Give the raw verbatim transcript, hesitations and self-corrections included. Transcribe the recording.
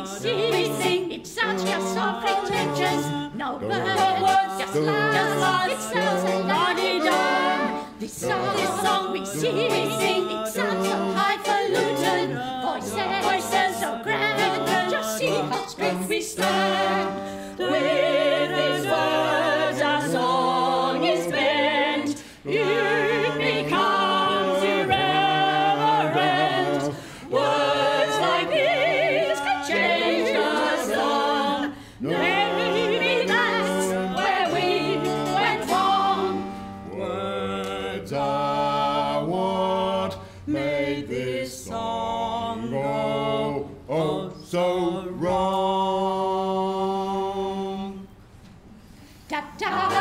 sing, we sing. It sounds just so pretentious. No words, just love. It sounds a la-di-da. This song, this song we sing, we sing. It sounds so highfalutin. Voices, voices so grand. Just see how straight we stand. With these words, our song is bent. It becomes irreverent. Words like these can change the song. Maybe that's where we went wrong. Words are what made this song go oh so wrong. Ta-ta.